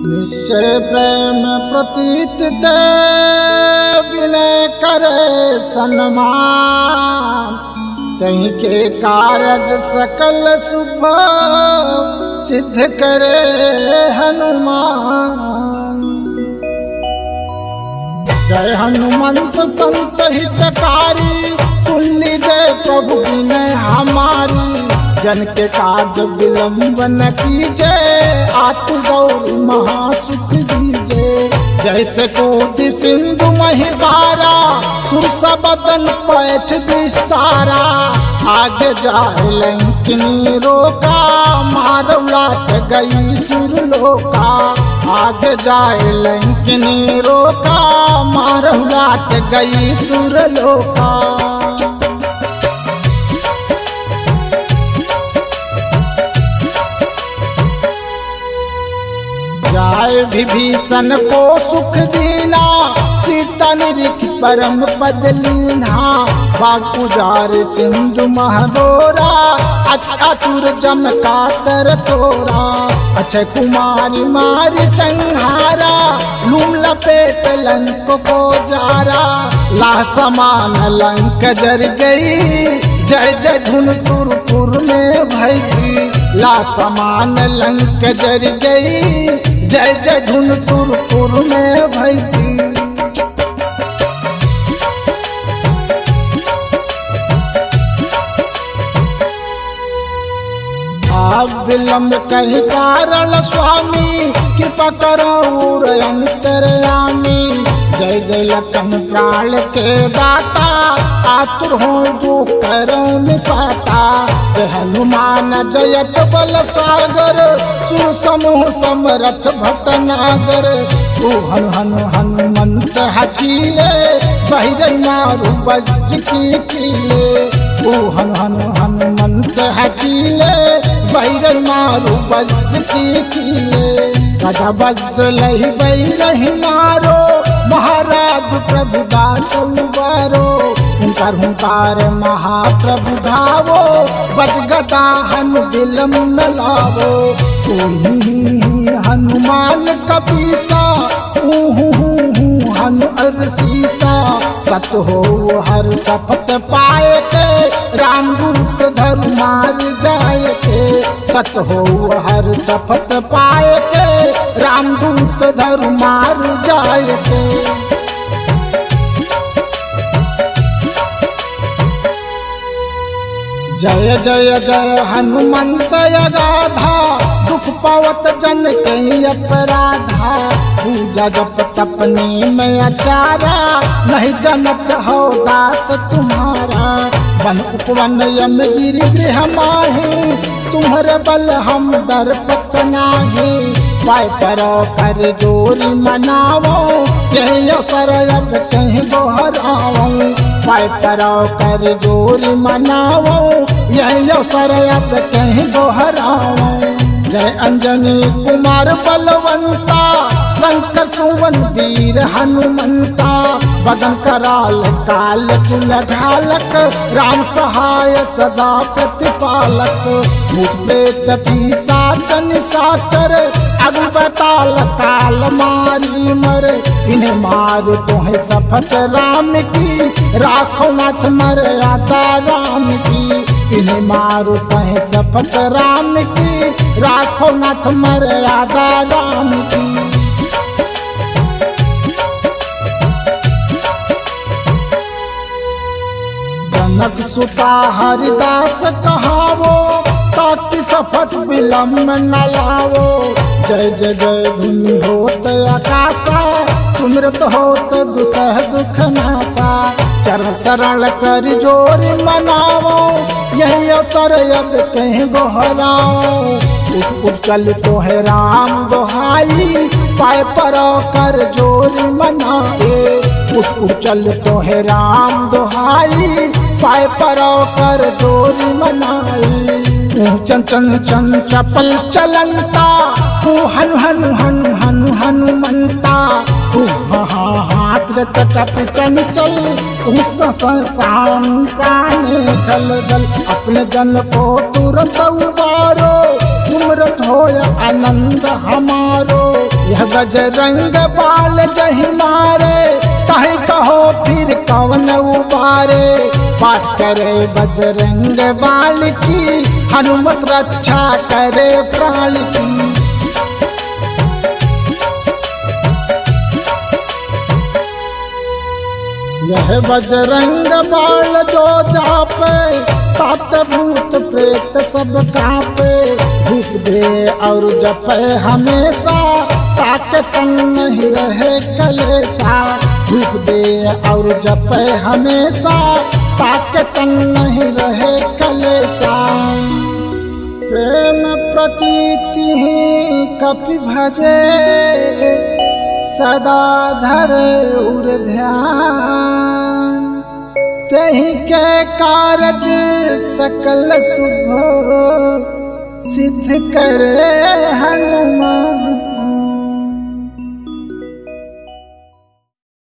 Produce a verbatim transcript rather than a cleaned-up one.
निश्चय प्रेम प्रतीत ते विनय करे सन्मान, तहीं के कारज सकल शुभ सिद्ध करे हनुमान। जय हनुमंत संत हितकारी, सुन लीजिए प्रभु विनय हमारी। जन के कार्य विलंब न कीजिए, आतु गौरी महासुख दीजिए। जैसे कोटि सिंधु महिबारा, सुरसा बदन पैठ विस्तारा। आगे जाए लंकिनी रोका, मारव लाट गई सुरलोका। आगे जाए लंकिनी रोका, मारव लाट गई सुरलोका। जाय विभीषण को सुख दीना, सीता निरिख परम पद लीना। बाग पुजार सिंधु महबोरा, अतुर जम का तर तोरा। अक्षय कुमारी मारी संहारा, लूम लपेट लंक को जारा। ला समान लंक जर गई, जय जय धुन तुरपुर में भई। ला समान लंक जर गई, जय जय धुन तुरपुर में भई। आप विलंब कहीं कारण स्वामी, कृपा करो अंतरयामी। जय जय लखन प्राण के दाता, आतुर हो जो करो निपाता। जय हनुमान जयत बल सागर, सुर समूह समरथ भटनागर। तू हनु हनु हनुमंत हचीले, बहिर मारु बज की कीले। तू हनु हनु हनुमंत हचीले, बहिर मारु बज की कीले। गदा वज्र लहि बहिरहि मारो, महाराज प्रभु दास उबारो। हुंकार हुंकार महाप्रभु धावो, बज गदा हनु विलंब न लावो। हनुमान कपीसा, हनु अरसीसा। सत हो हर सपत पाए के, राम दूत धरु मार जाए के। सत हो हर सपत पाए के, राम दूत धरु मार जाए के। जय जय जय हनुमंत अगाधा, दुख पावत जन के अपराधा। पूजा जप तपनी में अचारा, नहीं जनत हो दास तुम्हारा। वन उपवन यम गिरि गृह माही, तुम्हारे बल हम दरपत नाही। पाय करो कर जोरी मनावो, यही अवसर अब कहीं दोहराओ। पाय करो कर जोरी मनावो, यही अवसर अब कहीं दोहराओ। जय अंजनी कुमार बलवंता, शंकर सुवन वीर हनुमंता। बदन कराल काल कुल झालक, राम सहाय सदा प्रतिपालक। भूत प्रेत पिशाच निशाचर, अगु बताल काल मारी मर। इन्हें मारो तोहे सफत राम की, राखो नाथ मर्यादा राम की। इन्हें मारो तोहे सफत राम की, राखो नाथ मर्यादा राम की। जनक सुता हरिदास कहावो, ताकि सफत विलंब न लावो। जय जय जय धुनि होत आकाशा, सुमृत होत दुसह दुख नासा। चरण शरण कर जोरी मनावो, यही अवसर अब कहीं दोहराओ। उठ उठ चल तोहे राम दोहाई, पाय परो कर जोरी मनाए। उठ उठ चल तोहे राम दोहाई, पाय परो कर जोरी मनाई। चन चन चन चपल चलंता, हनु हनु हनु हनु हनुमंता। हाथ तप चंचल, शाम प्राणे दल दल। अपने जन को तुरंत उबारो, तुमरत हो आनंद हमारो। यह बजरंग बाल जही मारे, कहीं कहो फिर कौन उबारे। पाठ करे बजरंग बाल की, हनुमत रक्षा करे प्राण की। यह बजरंग बाल जो जापे, तात भूत प्रेत सब कांपे। धूप दे और जपे हमेशा, ताके तन नहीं रहे कलेसा। धूप दे और जपे हमेशा, ताके तन नहीं रहे कलेसा। प्रेम प्रतीति कपि भजे, सदा धरे उर ध्यान। तेहि के कारज सकल शुभ, सिद्ध करे हनुमान।